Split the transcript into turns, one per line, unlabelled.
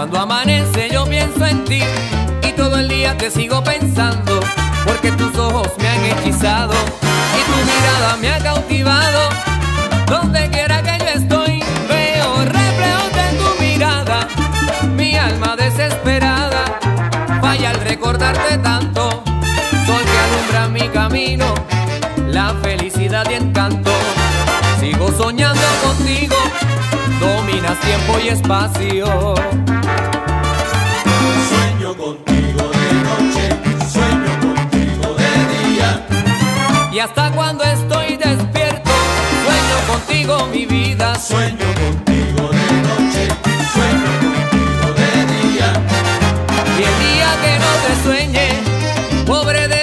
Cuando amanece yo pienso en ti y todo el día te sigo pensando, porque tus ojos me han hechizado y tu mirada me ha cautivado. Donde quiera que yo estoy veo reflejos de tu mirada. Mi alma desesperada falla al recordarte tanto. Sol que alumbra mi camino, la felicidad y encanto. Sigo soñando contigo, dominas tiempo y espacio.
Sueño contigo de noche, sueño contigo de día.
Y hasta cuando estoy despierto, sueño contigo mi vida.
Sueño contigo de noche, sueño contigo de día.
Y el día que no te sueñe, pobre de